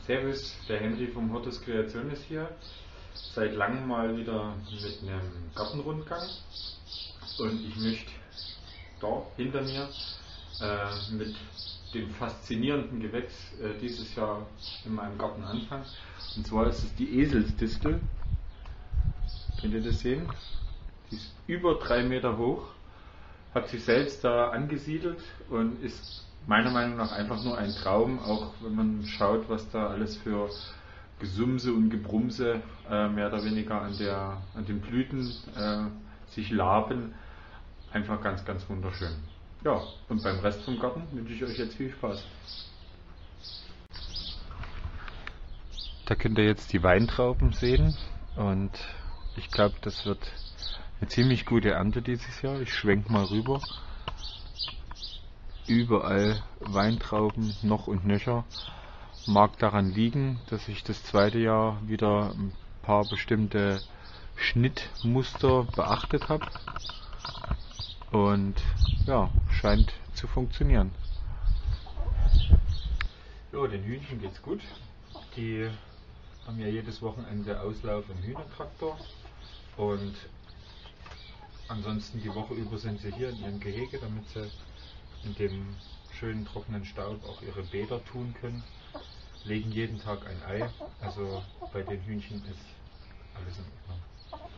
Servus, der Henry vom Hortus Kreation ist hier. Seit langem mal wieder mit einem Gartenrundgang. Und ich möchte da hinter mir mit dem faszinierenden Gewächs dieses Jahr in meinem Garten anfangen. Und zwar ist es die Eselsdistel. Könnt ihr das sehen? Die ist über 3 Meter hoch, hat sich selbst da angesiedelt und ist meiner Meinung nach einfach nur ein Traum, auch wenn man schaut, was da alles für Gesumse und Gebrumse mehr oder weniger an den Blüten sich laben. Einfach ganz, ganz wunderschön. Ja, und beim Rest vom Garten wünsche ich euch jetzt viel Spaß. Da könnt ihr jetzt die Weintrauben sehen und ich glaube, das wird eine ziemlich gute Ernte dieses Jahr. Ich schwenke mal rüber. Überall Weintrauben noch und nöcher. Mag daran liegen, dass ich das zweite Jahr wieder ein paar bestimmte Schnittmuster beachtet habe. Und ja, scheint zu funktionieren. Ja, den Hühnchen geht's gut. Die haben ja jedes Wochenende Auslauf im Hühnertraktor. Und ansonsten die Woche über sind sie hier in ihrem Gehege, damit sie in dem schönen trockenen Staub auch ihre Bäder tun können. Legen jeden Tag ein Ei, also bei den Hühnchen ist alles in Ordnung.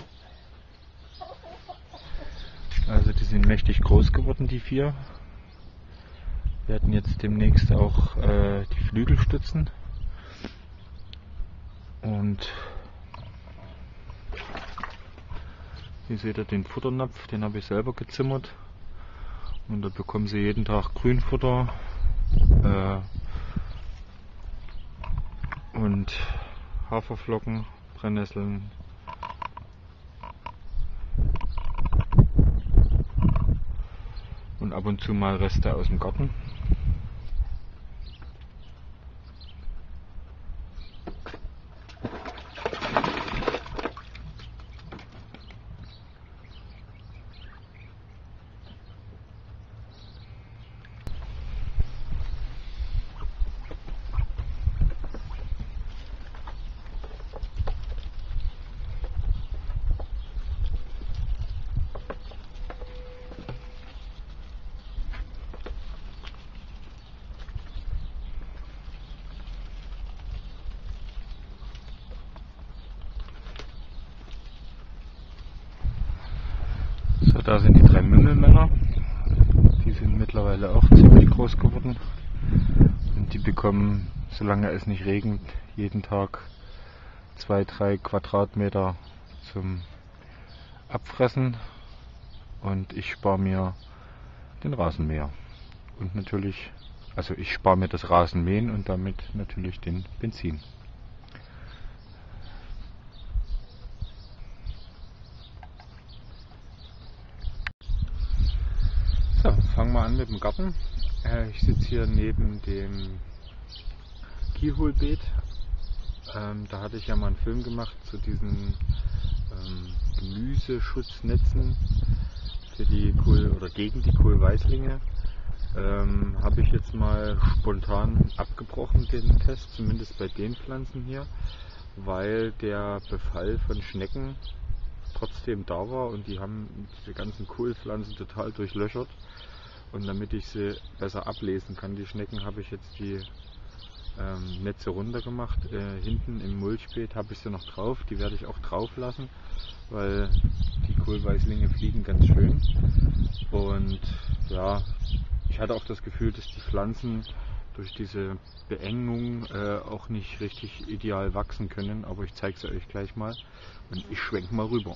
Also die sind mächtig groß geworden, die 4. Wir werden jetzt demnächst auch die Flügel stützen. Und hier seht ihr den Futternapf, den habe ich selber gezimmert. Und da bekommen sie jeden Tag Grünfutter und Haferflocken, Brennnesseln. Und ab und zu mal Reste aus dem Garten. So, da sind die 3 Mümmelmänner. Die sind mittlerweile auch ziemlich groß geworden. Und die bekommen, solange es nicht regnet, jeden Tag 2-3 Quadratmeter zum Abfressen. Und ich spare mir den Rasenmäher. Und natürlich, also ich spare mir das Rasenmähen und damit natürlich den Benzin. So, fangen wir an mit dem Garten. Ich sitze hier neben dem Kiehulbeet. Da hatte ich ja mal einen Film gemacht zu diesen Gemüseschutznetzen für die gegen die Kohlweißlinge. Habe ich jetzt mal spontan abgebrochen, den Test, zumindest bei den Pflanzen hier, weil der Befall von Schnecken trotzdem da war und die haben diese ganzen Kohlpflanzen total durchlöchert. Und damit ich sie besser ablesen kann, die Schnecken, habe ich jetzt die Netze runter gemacht. Hinten im Mulchbeet habe ich sie noch drauf, die werde ich auch drauf lassen, weil die Kohlweißlinge fliegen ganz schön. Und ja, ich hatte auch das Gefühl, dass die Pflanzen durch diese Beengung auch nicht richtig ideal wachsen können, aber ich zeige sie euch gleich mal und ich schwenke mal rüber.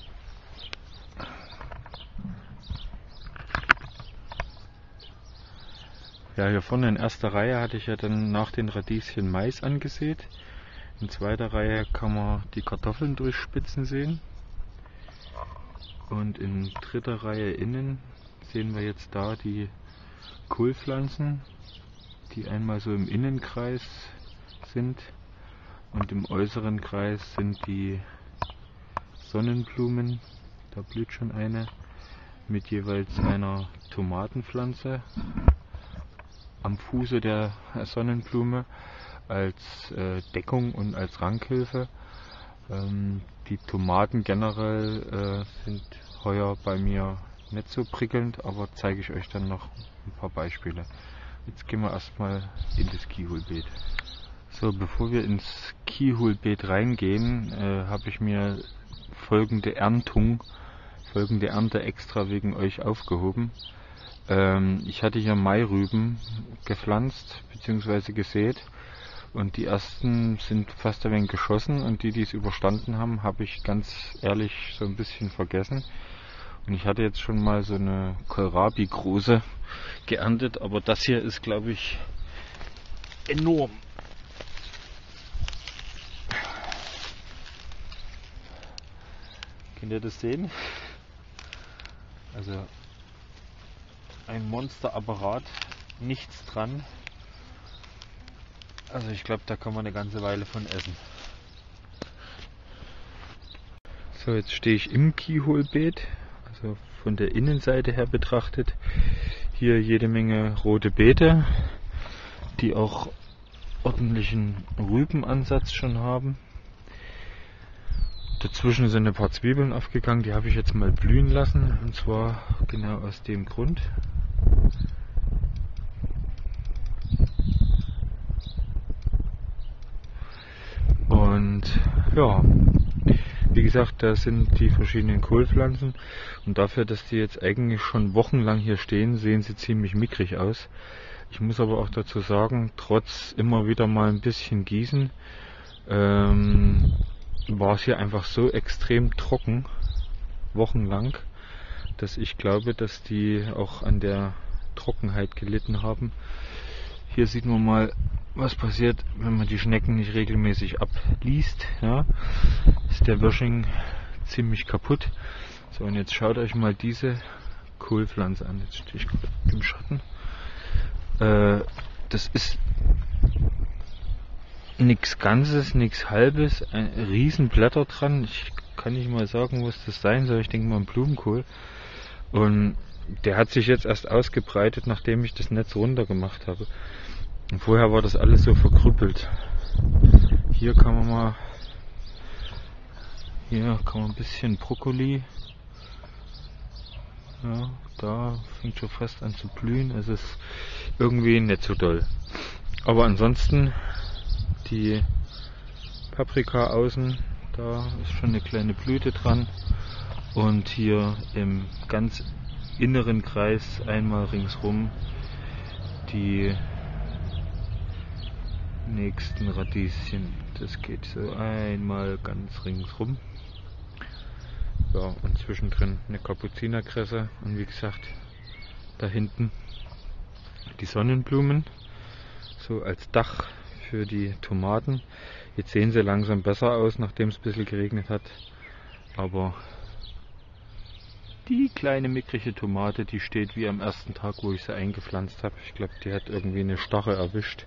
Ja, hier vorne in erster Reihe hatte ich ja dann nach den Radieschen Mais angesät. In zweiter Reihe kann man die Kartoffeln durchspitzen sehen. Und in dritter Reihe innen sehen wir jetzt da die Kohlpflanzen, die einmal so im Innenkreis sind. Und im äußeren Kreis sind die Sonnenblumen. Da blüht schon eine mit jeweils einer Tomatenpflanze am Fuße der Sonnenblume. als Deckung und als Rankhilfe. Die Tomaten generell sind heuer bei mir nicht so prickelnd, aber zeige ich euch dann noch ein paar Beispiele. Jetzt gehen wir erstmal in das Kiehulbeet. So, bevor wir ins Kiehulbeet reingehen, habe ich mir folgende Ernte extra wegen euch aufgehoben. Ich hatte hier Mairüben gepflanzt bzw. gesät und die ersten sind fast ein wenig geschossen und die es überstanden haben, habe ich ganz ehrlich so ein bisschen vergessen. Und ich hatte jetzt schon mal so eine Kohlrabi große geerntet, aber das hier ist, glaube ich, enorm. Könnt ihr das sehen? Also ein Monsterapparat, nichts dran. Also ich glaube, da kann man eine ganze Weile von essen. So, jetzt stehe ich im Kiehulbeet, also von der Innenseite her betrachtet. Hier jede Menge rote Beete, die auch ordentlichen Rübenansatz schon haben. Dazwischen sind ein paar Zwiebeln aufgegangen, die habe ich jetzt mal blühen lassen, und zwar genau aus dem Grund. Und ja, wie gesagt, da sind die verschiedenen Kohlpflanzen und dafür, dass die jetzt eigentlich schon wochenlang hier stehen, sehen sie ziemlich mickrig aus. Ich muss aber auch dazu sagen, trotz immer wieder mal ein bisschen Gießen, war es hier einfach so extrem trocken, wochenlang, dass ich glaube, dass die auch an der Trockenheit gelitten haben. Hier sieht man mal, was passiert, wenn man die Schnecken nicht regelmäßig abliest. Ja, ist der Wösching ziemlich kaputt. So, und jetzt schaut euch mal diese Kohlpflanze an. Jetzt stehe ich im Schatten. Das ist nichts Ganzes, nichts Halbes, ein riesen Blätter dran. Ich kann nicht mal sagen, was das sein soll. Ich denke mal ein Blumenkohl. Und der hat sich jetzt erst ausgebreitet, nachdem ich das Netz runter gemacht habe. Und vorher war das alles so verkrüppelt. Hier kann man ein bisschen Brokkoli. Ja, da fängt schon fast an zu blühen. Es ist irgendwie nicht so doll. Aber ansonsten die Paprika außen, da ist schon eine kleine Blüte dran. Und hier im ganz inneren Kreis einmal ringsrum die nächsten Radieschen. Das geht so einmal ganz ringsrum. Ja, und zwischendrin eine Kapuzinerkresse und wie gesagt, da hinten die Sonnenblumen, so als Dach für die Tomaten. Jetzt sehen sie langsam besser aus, nachdem es ein bisschen geregnet hat. Aber die kleine mickrige Tomate, die steht wie am ersten Tag, wo ich sie eingepflanzt habe. Ich glaube, die hat irgendwie eine Starre erwischt.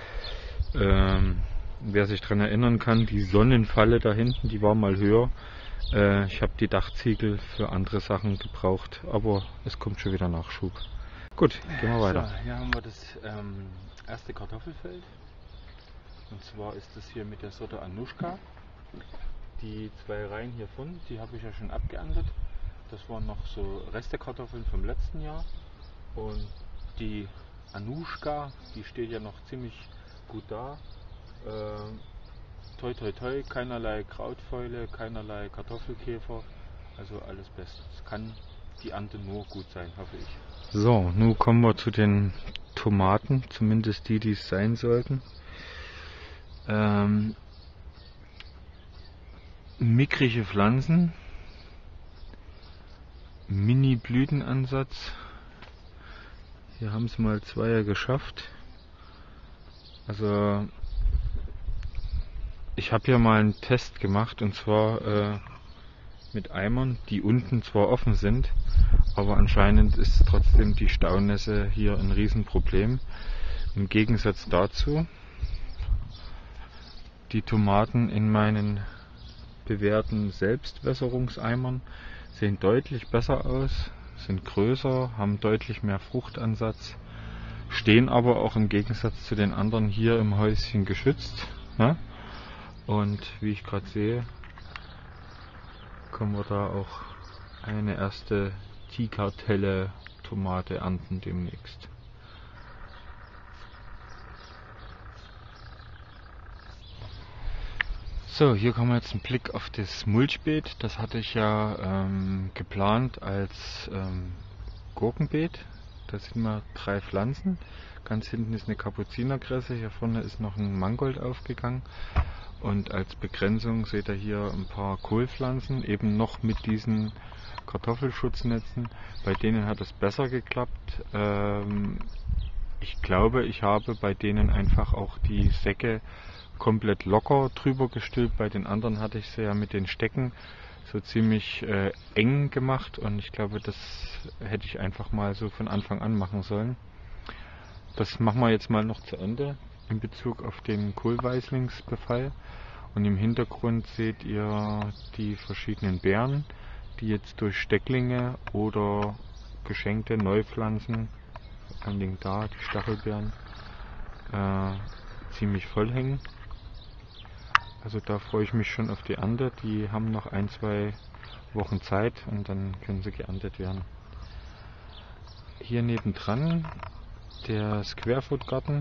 Wer sich daran erinnern kann, die Sonnenfalle da hinten, die war mal höher. Ich habe die Dachziegel für andere Sachen gebraucht, aber es kommt schon wieder Nachschub. Gut, gehen wir weiter. So, hier haben wir das erste Kartoffelfeld. Und zwar ist das hier mit der Sorte Anushka. Die 2 Reihen hiervon, die habe ich ja schon abgeerntet. Das waren noch so Restekartoffeln vom letzten Jahr. Und die Anushka, die steht ja noch ziemlich gut da. Toi toi toi, keinerlei Krautfäule, keinerlei Kartoffelkäfer, also alles bestens. Kann die Ernte nur gut sein, hoffe ich. So, nun kommen wir zu den Tomaten, zumindest die es sein sollten. Mickrige Pflanzen, Mini-Blütenansatz. Hier haben es mal 2 geschafft. Also ich habe hier mal einen Test gemacht, und zwar mit Eimern, die unten zwar offen sind, aber anscheinend ist trotzdem die Staunässe hier ein Riesenproblem. Im Gegensatz dazu, die Tomaten in meinen bewährten Selbstwässerungseimern sehen deutlich besser aus, sind größer, haben deutlich mehr Fruchtansatz, stehen aber auch im Gegensatz zu den anderen hier im Häuschen geschützt. Ne? Und wie ich gerade sehe, können wir da auch eine erste Tikatelle Tomate ernten demnächst. So, hier kommen wir jetzt einen Blick auf das Mulchbeet. Das hatte ich ja geplant als Gurkenbeet. Da sind wir 3 Pflanzen. Ganz hinten ist eine Kapuzinerkresse, hier vorne ist noch ein Mangold aufgegangen. Und als Begrenzung seht ihr hier ein paar Kohlpflanzen, eben noch mit diesen Kartoffelschutznatzen. Bei denen hat es besser geklappt. Ich glaube, ich habe bei denen einfach auch die Säcke komplett locker drüber gestülpt. Bei den anderen hatte ich sie ja mit den Stecken so ziemlich eng gemacht und ich glaube, das hätte ich einfach mal so von Anfang an machen sollen. Das machen wir jetzt mal noch zu Ende in Bezug auf den Kohlweislingsbefall. Und im Hintergrund seht ihr die verschiedenen Beeren, die jetzt durch Stecklinge oder geschenkte Neupflanzen, vor allen Dingen da die Stachelbeeren, ziemlich voll hängen. Also da freue ich mich schon auf die Ernte. Die haben noch 1-2 Wochen Zeit und dann können sie geerntet werden. Hier nebendran der Squarefoot-Garten,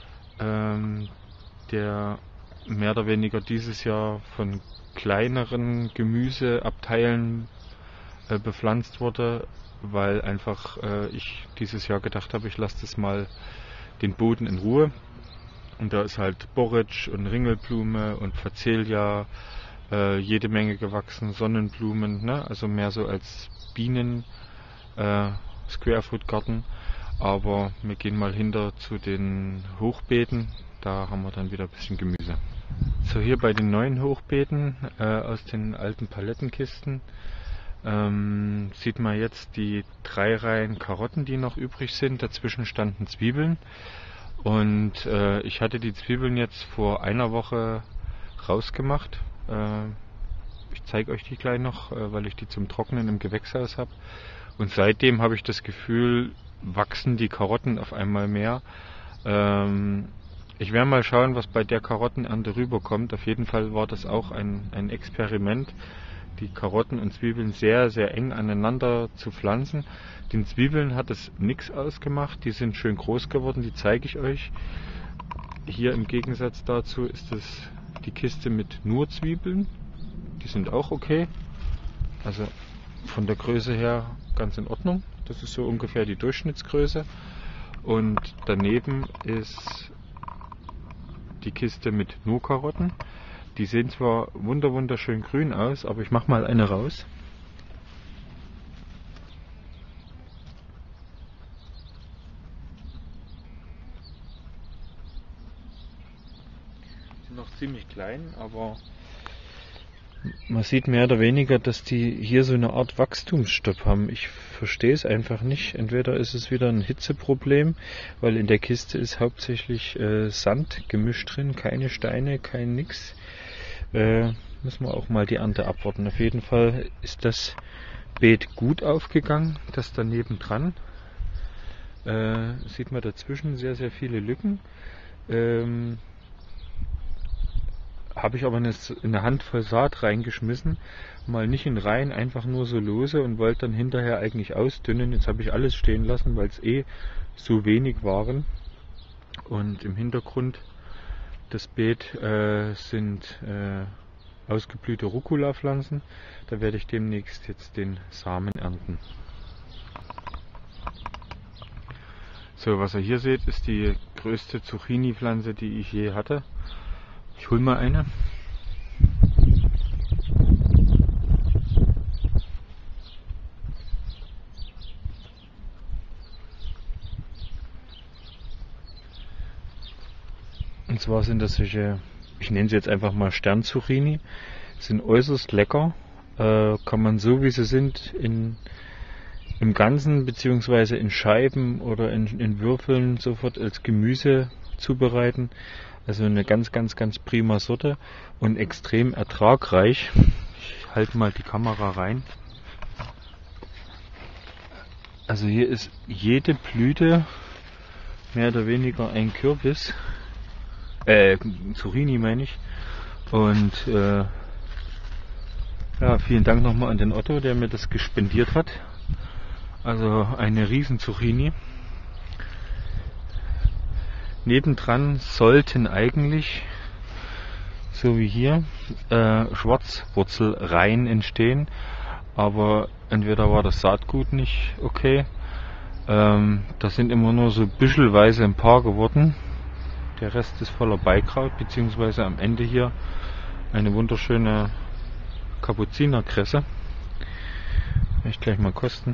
der mehr oder weniger dieses Jahr von kleineren Gemüseabteilen bepflanzt wurde, weil einfach ich dieses Jahr gedacht habe, ich lasse das mal den Boden in Ruhe. Und da ist halt Borretsch und Ringelblume und Facelia, jede Menge gewachsen, Sonnenblumen, ne? Also mehr so als Bienen Squarefoot-Garten. Aber wir gehen mal hinter zu den Hochbeeten, da haben wir dann wieder ein bisschen Gemüse. So, hier bei den neuen Hochbeeten aus den alten Palettenkisten sieht man jetzt die 3 Reihen Karotten, die noch übrig sind. Dazwischen standen Zwiebeln. Und ich hatte die Zwiebeln jetzt vor einer Woche rausgemacht. Ich zeige euch die gleich noch, weil ich die zum Trocknen im Gewächshaus habe. Und seitdem habe ich das Gefühl, wachsen die Karotten auf einmal mehr. Ich werde mal schauen, was bei der Karottenernte rüberkommt. Auf jeden Fall war das auch ein Experiment, die Karotten und Zwiebeln sehr, sehr eng aneinander zu pflanzen. Den Zwiebeln hat es nichts ausgemacht, die sind schön groß geworden, die zeige ich euch. Hier im Gegensatz dazu ist es die Kiste mit nur Zwiebeln, die sind auch okay. Also von der Größe her ganz in Ordnung, das ist so ungefähr die Durchschnittsgröße. Und daneben ist die Kiste mit nur Karotten. Die sehen zwar wunderschön grün aus, aber ich mache mal eine raus. Die sind noch ziemlich klein, aber man sieht mehr oder weniger, dass die hier so eine Art Wachstumsstopp haben. Ich verstehe es einfach nicht. Entweder ist es wieder ein Hitzeproblem, weil in der Kiste ist hauptsächlich Sand gemischt drin, keine Steine, kein nix. Müssen wir auch mal die Ernte abwarten. Auf jeden Fall ist das Beet gut aufgegangen. Das daneben dran sieht man dazwischen sehr, sehr viele Lücken. Habe ich aber eine Handvoll Saat reingeschmissen, mal nicht in Reihen, einfach nur so lose und wollte dann hinterher eigentlich ausdünnen. Jetzt habe ich alles stehen lassen, weil es so wenig waren. Und im Hintergrund des Beet sind ausgeblühte Rucola-Pflanzen. Da werde ich demnächst jetzt den Samen ernten. So, was ihr hier seht, ist die größte Zucchini-Pflanze, die ich je hatte. Ich hole mal eine. Und zwar sind das solche, ich nenne sie jetzt einfach mal Stern-Zucchini, sind äußerst lecker, kann man so wie sie sind im Ganzen bzw. in Scheiben oder in Würfeln sofort als Gemüse zubereiten. Also eine ganz prima Sorte und extrem ertragreich. Ich halte mal die Kamera rein. Also hier ist jede Blüte mehr oder weniger ein Kürbis. Zucchini meine ich. Und ja, vielen Dank nochmal an den Otto, der mir das gespendiert hat. Also eine riesen Zucchini. Nebendran sollten eigentlich, so wie hier, Schwarzwurzelreihen entstehen. Aber entweder war das Saatgut nicht okay. Das sind immer nur so büschelweise ein paar geworden. Der Rest ist voller Beikraut, beziehungsweise am Ende hier eine wunderschöne Kapuzinerkresse. Werde ich gleich mal kosten.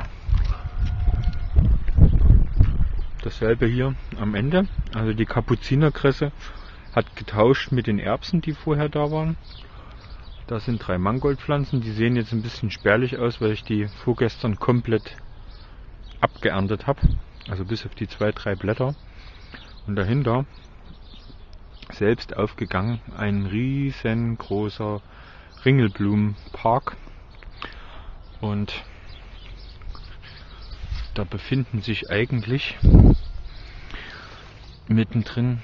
Dasselbe hier am Ende. Also die Kapuzinerkresse hat getauscht mit den Erbsen, die vorher da waren. Da sind 3 Mangoldpflanzen. Die sehen jetzt ein bisschen spärlich aus, weil ich die vorgestern komplett abgeerntet habe. Also bis auf die 2, 3 Blätter. Und dahinter, selbst aufgegangen, ein riesengroßer Ringelblumenpark. Und da befinden sich eigentlich mittendrin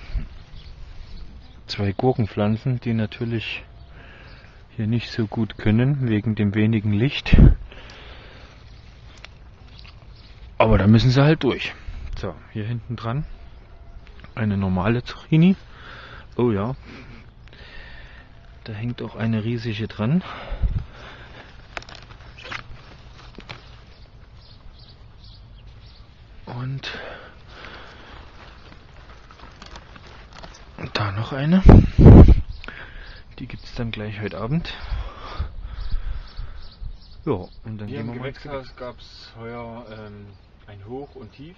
2 Gurkenpflanzen, die natürlich hier nicht so gut können, wegen dem wenigen Licht. Aber da müssen sie halt durch. So, hier hinten dran eine normale Zucchini. Oh ja, da hängt auch eine riesige dran. Und da noch eine. Die gibt es dann gleich heute Abend. Ja, und dann hier gehen wir mal ins Gewächshaus. Gab es heuer ein Hoch und Tief.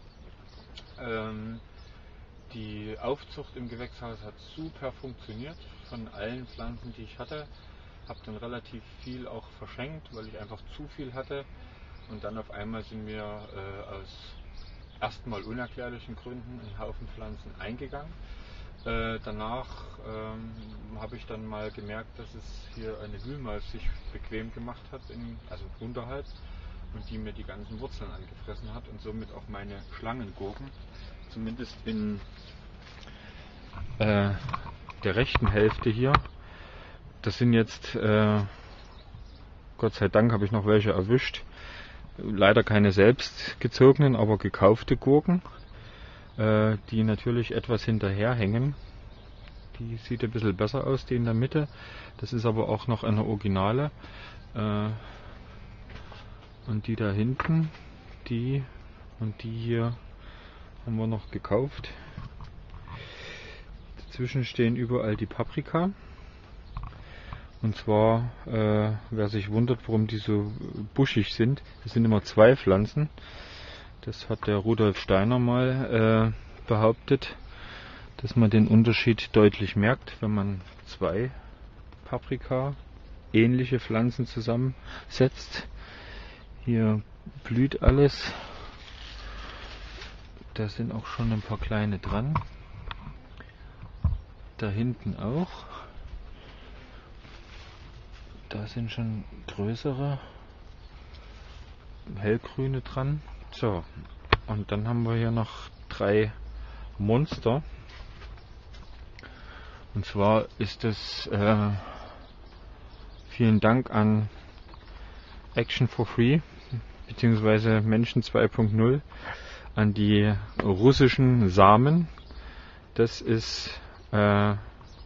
Die Aufzucht im Gewächshaus hat super funktioniert von allen Pflanzen, die ich hatte. Habe dann relativ viel auch verschenkt, weil ich einfach zu viel hatte. Und dann auf einmal sind mir aus erstmal unerklärlichen Gründen ein Haufen Pflanzen eingegangen. Danach habe ich dann mal gemerkt, dass es hier eine Wühlmaus sich bequem gemacht hat, also unterhalb, und die mir die ganzen Wurzeln angefressen hat und somit auch meine Schlangengurken, zumindest in der rechten Hälfte hier. Das sind jetzt, Gott sei Dank habe ich noch welche erwischt, leider keine selbst gezogenen, aber gekaufte Gurken. Die natürlich etwas hinterherhängen. Die sieht ein bisschen besser aus, die in der Mitte. Das ist aber auch noch eine Originale. Und die da hinten, die und die hier haben wir noch gekauft. Dazwischen stehen überall die Paprika. Und zwar, wer sich wundert, warum die so buschig sind, das sind immer 2 Pflanzen. Das hat der Rudolf Steiner mal behauptet, dass man den Unterschied deutlich merkt, wenn man 2 Paprika ähnliche Pflanzen zusammensetzt. Hier blüht alles. Da sind auch schon ein paar kleine dran. Da hinten auch. Da sind schon größere hellgrüne dran. So, und dann haben wir hier noch 3 Monster. Und zwar ist es vielen Dank an Action for Free beziehungsweise Menschen 2.0 an die russischen Samen. Das ist ein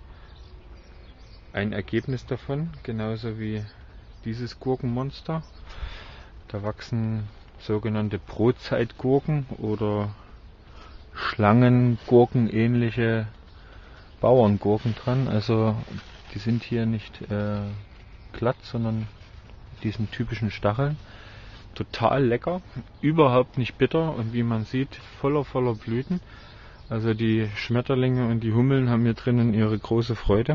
Ergebnis davon, genauso wie dieses Gurkenmonster. Da wachsen sogenannte Brotzeitgurken oder Schlangengurken ähnliche Bauerngurken dran. Also die sind hier nicht glatt, sondern mit diesen typischen Stacheln. Total lecker, überhaupt nicht bitter und wie man sieht voller Blüten. Also die Schmetterlinge und die Hummeln haben hier drinnen ihre große Freude.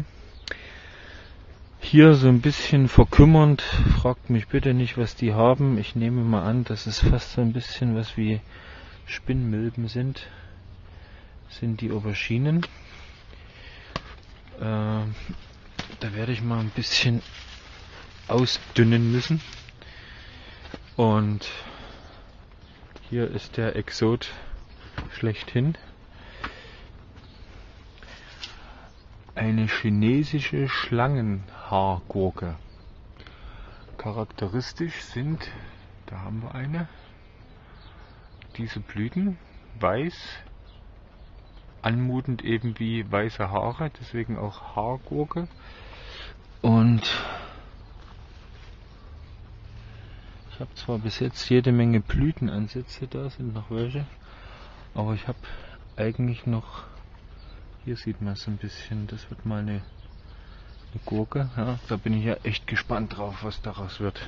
Hier so ein bisschen verkümmernd, fragt mich bitte nicht, was die haben. Ich nehme mal an, dass es fast so ein bisschen was wie Spinnmilben sind die Auberginen. Da werde ich mal ein bisschen ausdünnen müssen. Und hier ist der Exot schlechthin. eine chinesische Schlangenhaargurke. Charakteristisch sind, da haben wir eine, diese Blüten, weiß, anmutend eben wie weiße Haare, deswegen auch Haargurke. Und ich habe zwar bis jetzt jede Menge Blütenansätze, da sind noch welche, aber ich habe eigentlich noch, hier sieht man es ein bisschen, das wird mal eine Gurke, ja, da bin ich ja echt gespannt drauf, was daraus wird.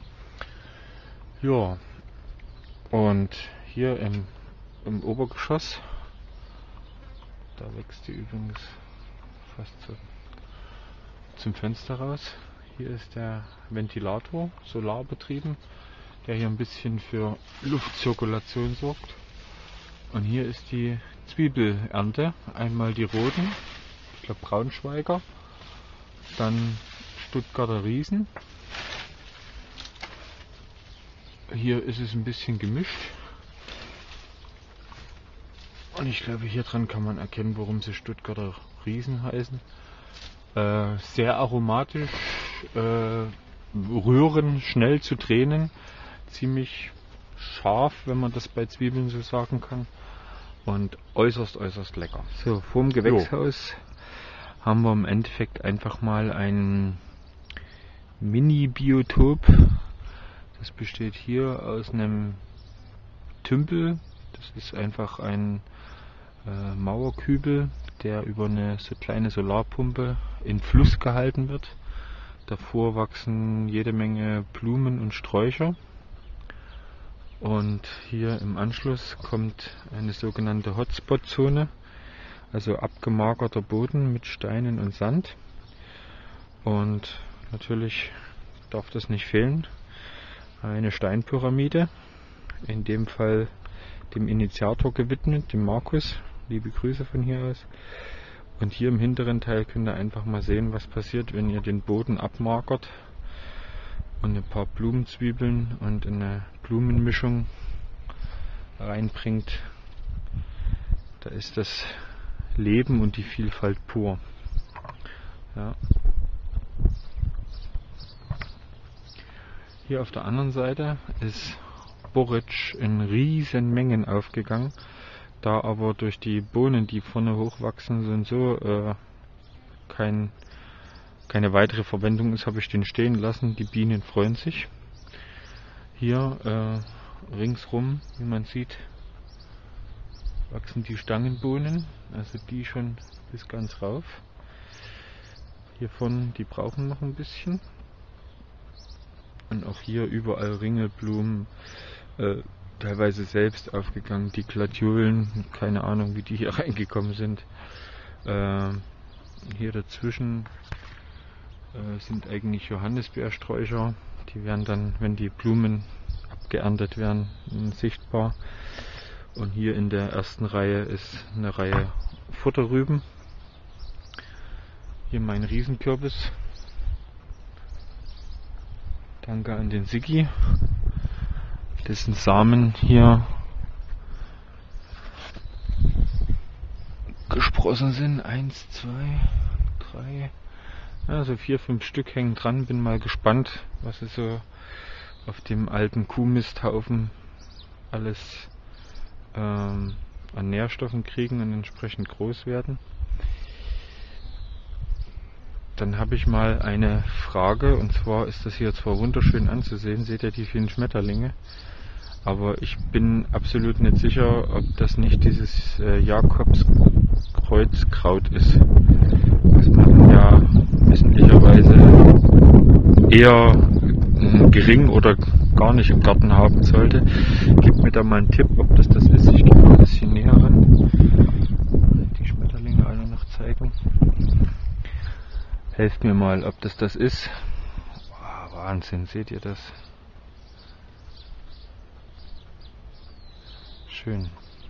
Ja, und hier im Obergeschoss, da wächst die übrigens fast zum Fenster raus. Hier ist der Ventilator, solarbetrieben, der hier ein bisschen für Luftzirkulation sorgt. Und hier ist die Zwiebelernte. Einmal die roten, ich glaube Braunschweiger, dann Stuttgarter Riesen. Hier ist es ein bisschen gemischt. Und ich glaube, hier dran kann man erkennen, warum sie Stuttgarter Riesen heißen. Sehr aromatisch, rühren, schnell zu Tränen, ziemlich scharf, wenn man das bei Zwiebeln so sagen kann, und äußerst, äußerst lecker. So, vorm Gewächshaus haben wir im Endeffekt einfach mal ein Mini-Biotop. Das besteht hier aus einem Tümpel, das ist einfach ein Mauerkübel, der über eine so kleine Solarpumpe in Fluss gehalten wird. Davor wachsen jede Menge Blumen und Sträucher. Und hier im Anschluss kommt eine sogenannte Hotspot-Zone, also abgemagerter Boden mit Steinen und Sand. Und natürlich darf das nicht fehlen, eine Steinpyramide, in dem Fall dem Initiator gewidmet, dem Markus. Liebe Grüße von hier aus. Und hier im hinteren Teil könnt ihr einfach mal sehen, was passiert, wenn ihr den Boden abmagert und ein paar Blumenzwiebeln und eine Blumenmischung reinbringt. Da ist das Leben und die Vielfalt pur. Ja. Hier auf der anderen Seite ist Borretsch in riesen Mengen aufgegangen. Da aber durch die Bohnen, die vorne hochwachsen, sind so keine weitere Verwendung ist, habe ich den stehen lassen. Die Bienen freuen sich. Hier ringsrum, wie man sieht, wachsen die Stangenbohnen, also die schon bis ganz rauf. Hiervon, die brauchen noch ein bisschen. Und auch hier überall Ringelblumen, teilweise selbst aufgegangen, die Gladiolen, keine Ahnung, wie die hier reingekommen sind. Hier dazwischen sind eigentlich Johannisbeersträucher, die werden dann, wenn die Blumen abgeerntet werden, sichtbar. Und hier in der ersten Reihe ist eine Reihe Futterrüben. Hier mein Riesenkürbis. Danke an den Siggi, dessen Samen hier gesprossen sind. 1, 2, 3, also 4, 5 Stück hängen dran. Bin mal gespannt, was sie so auf dem alten Kuhmisthaufen alles an Nährstoffen kriegen und entsprechend groß werden. Dann habe ich mal eine Frage, und zwar ist das hier zwar wunderschön anzusehen, seht ihr die vielen Schmetterlinge, aber ich bin absolut nicht sicher, ob das nicht dieses Jakobskreuzkraut ist, was man ja wissentlicherweise eher gering oder gar nicht im Garten haben sollte. Gebt mir da mal einen Tipp, ob das ist. Ich gehe mal ein bisschen näher ran. Die Schmetterlinge alle noch zeigen. Helft mir mal, ob das ist. Oh, Wahnsinn, seht ihr das? Schön.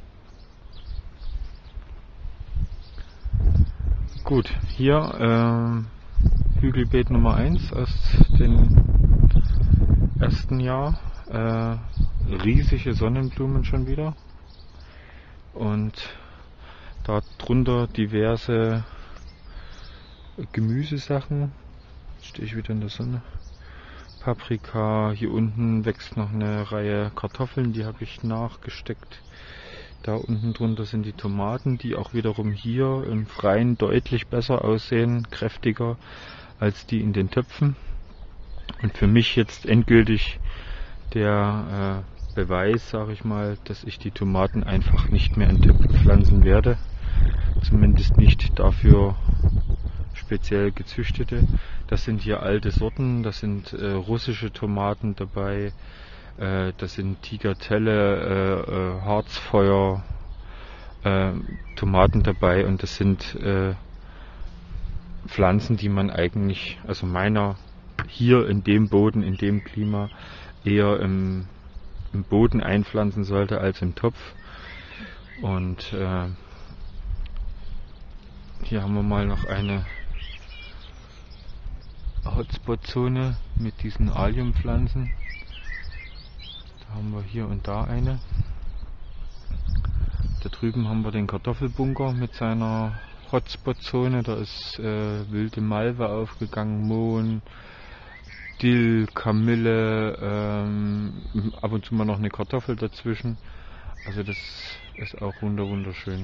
Gut, hier Hügelbeet Nummer 1 aus dem ersten Jahr. Riesige Sonnenblumen schon wieder. Und darunter diverse Gemüsesachen. Jetzt stehe ich wieder in der Sonne. Paprika, hier unten wächst noch eine Reihe Kartoffeln, die habe ich nachgesteckt. Da unten drunter sind die Tomaten, die auch wiederum hier im Freien deutlich besser aussehen, kräftiger als die in den Töpfen. Und für mich jetzt endgültig der Beweis, sage ich mal, dass ich die Tomaten einfach nicht mehr in Töpfen pflanzen werde. Zumindest nicht dafür speziell gezüchtete. Das sind hier alte Sorten, das sind russische Tomaten dabei, das sind Tigertelle, Harzfeuer Tomaten dabei und das sind Pflanzen, die man eigentlich, also meiner hier in dem Boden, in dem Klima eher im Boden einpflanzen sollte als im Topf. Und hier haben wir mal noch eine Hotspot-Zone mit diesen Alliumpflanzen. Da haben wir hier und da eine. Da drüben haben wir den Kartoffelbunker mit seiner Hotspot-Zone. Da ist wilde Malve aufgegangen, Mohn, Dill, Kamille, ab und zu mal noch eine Kartoffel dazwischen. Also das ist auch wunderschön.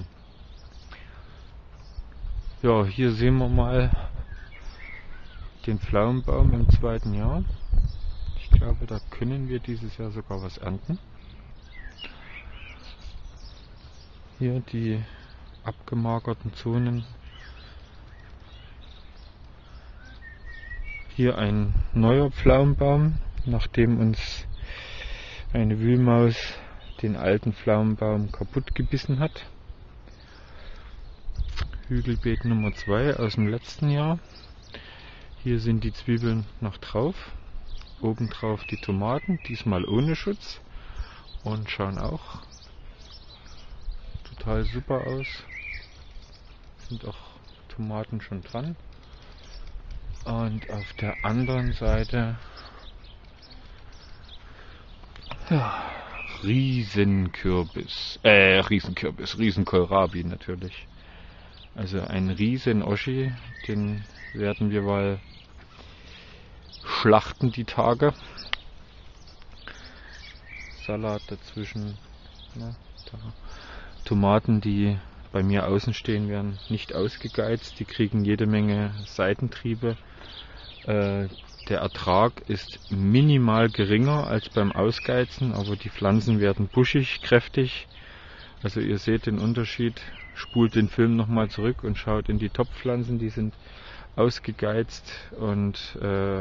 Ja, hier sehen wir mal den Pflaumenbaum im 2. Jahr. Ich glaube, da können wir dieses Jahr sogar was ernten. Hier die abgemagerten Zonen. Hier ein neuer Pflaumenbaum, nachdem uns eine Wühlmaus den alten Pflaumenbaum kaputt gebissen hat. Hügelbeet Nummer 2 aus dem letzten Jahr. Hier sind die Zwiebeln noch drauf. Obendrauf die Tomaten, diesmal ohne Schutz. Und schauen auch total super aus. Sind auch Tomaten schon dran. Und auf der anderen Seite ja, Riesenkohlrabi natürlich. Also ein Riesen-Oschi, den werden wir mal schlachten die Tage. Salat dazwischen. Na, da. Tomaten, die bei mir außen stehen, werden nicht ausgegeizt. Die kriegen jede Menge Seitentriebe. Der Ertrag ist minimal geringer als beim Ausgeizen, aber die Pflanzen werden buschig, kräftig. Also ihr seht den Unterschied. Spult den Film nochmal zurück und schaut in die Topfpflanzen, die sind ausgegeizt und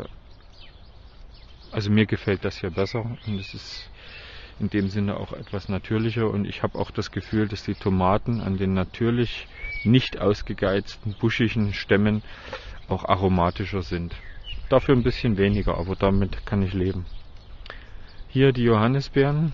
also mir gefällt das hier besser und es ist in dem Sinne auch etwas natürlicher und ich habe auch das Gefühl, dass die Tomaten an den natürlich nicht ausgegeizten, buschigen Stämmen auch aromatischer sind. Dafür ein bisschen weniger, aber damit kann ich leben. Hier die Johannisbeeren,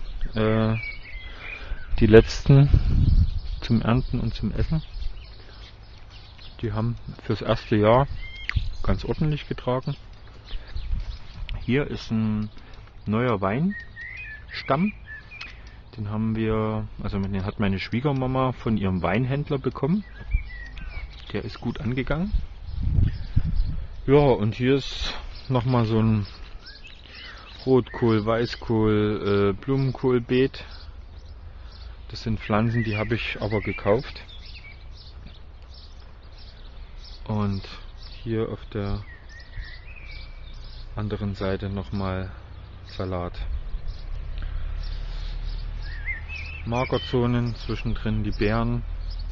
die letzten zum Ernten und zum Essen. Die haben fürs erste Jahr ganz ordentlich getragen. Hier ist ein neuer Weinstamm. Den haben wir, also den hat meine Schwiegermama von ihrem Weinhändler bekommen. Der ist gut angegangen. Ja, und hier ist nochmal so ein Rotkohl, Weißkohl, Blumenkohlbeet. Das sind Pflanzen, die habe ich aber gekauft. Und hier auf der anderen Seite nochmal Salat. Magerzonen, zwischendrin die Beeren,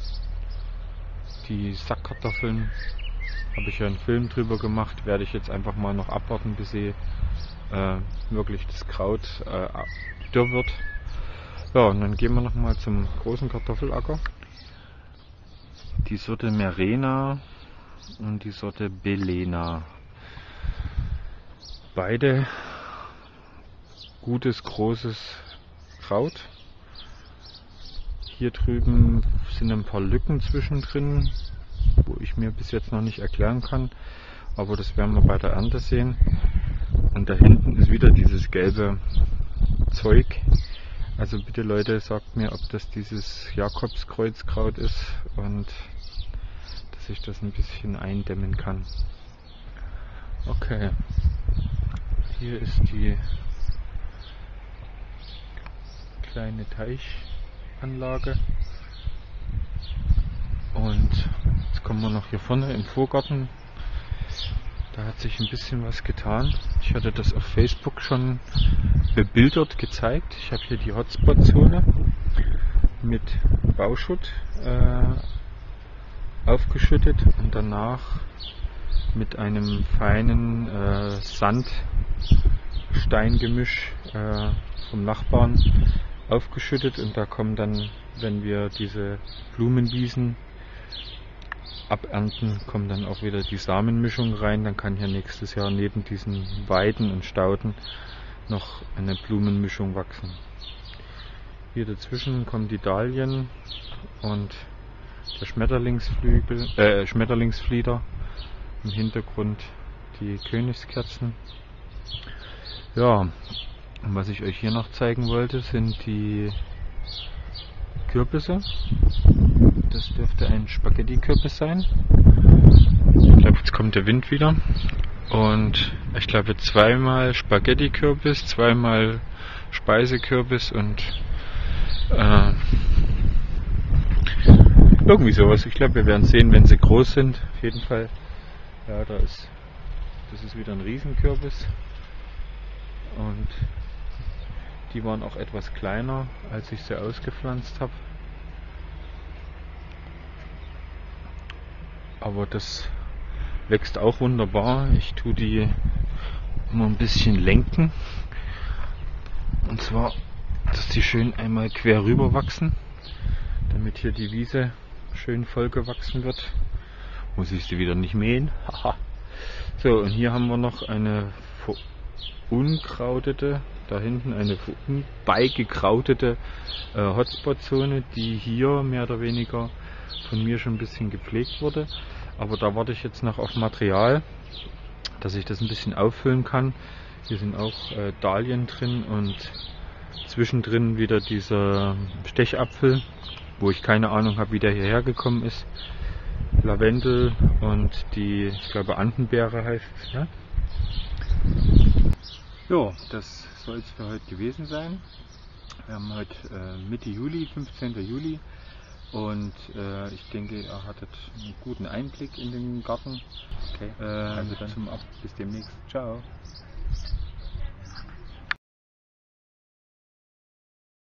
die Sackkartoffeln. Habe ich ja einen Film drüber gemacht, werde ich jetzt einfach mal noch abwarten, bis sie wirklich das Kraut dürr wird. Ja, und dann gehen wir nochmal zum großen Kartoffelacker. Die Sorte Merena und die Sorte Belena. Beide gutes, großes Kraut. Hier drüben sind ein paar Lücken zwischendrin, wo ich mir bis jetzt noch nicht erklären kann. Aber das werden wir bei der Ernte sehen. Und da hinten ist wieder dieses gelbe Zeug. Also bitte Leute, sagt mir, ob das dieses Jakobskreuzkraut ist und dass ich das ein bisschen eindämmen kann. Okay, hier ist die kleine Teichanlage und jetzt kommen wir noch hier vorne im Vorgarten. Da hat sich ein bisschen was getan. Ich hatte das auf Facebook schon bebildert gezeigt. Ich habe hier die Hotspot-Zone mit Bauschutt aufgeschüttet und danach mit einem feinen Sand-Steingemisch vom Nachbarn aufgeschüttet, und da kommen dann, wenn wir diese Blumenwiesen abernten, kommt dann auch wieder die Samenmischung rein. Dann kann hier nächstes Jahr neben diesen Weiden und Stauden noch eine Blumenmischung wachsen. Hier dazwischen kommen die Dahlien und der Schmetterlingsflieder. Im Hintergrund die Königskerzen. Ja, und was ich euch hier noch zeigen wollte, sind die Kürbisse. Das dürfte ein Spaghetti-Kürbis sein. Ich glaube, jetzt kommt der Wind wieder. Und ich glaube, zweimal Spaghetti-Kürbis, zweimal Speisekürbis und irgendwie sowas. Ich glaube, wir werden sehen, wenn sie groß sind. Auf jeden Fall. Ja, das ist wieder ein Riesenkürbis. Und die waren auch etwas kleiner, als ich sie ausgepflanzt habe. Aber das wächst auch wunderbar. Ich tue die immer ein bisschen lenken. Und zwar, dass die schön einmal quer rüber wachsen, damit hier die Wiese schön voll gewachsen wird. Muss ich sie wieder nicht mähen. So, und hier haben wir noch eine verunkrautete, da hinten eine beigekrautete Hotspot-Zone, die hier mehr oder weniger von mir schon ein bisschen gepflegt wurde. Aber da warte ich jetzt noch auf Material, dass ich das ein bisschen auffüllen kann. Hier sind auch Dahlien drin und zwischendrin wieder dieser Stechapfel, wo ich keine Ahnung habe, wie der hierher gekommen ist. Lavendel und die, ich glaube, Andenbeere heißt es, ne? Jo, das soll es für heute gewesen sein. Wir haben heute Mitte Juli, 15. Juli, und ich denke, ihr hattet einen guten Einblick in den Garten. Okay. Also dann bis demnächst. Ciao.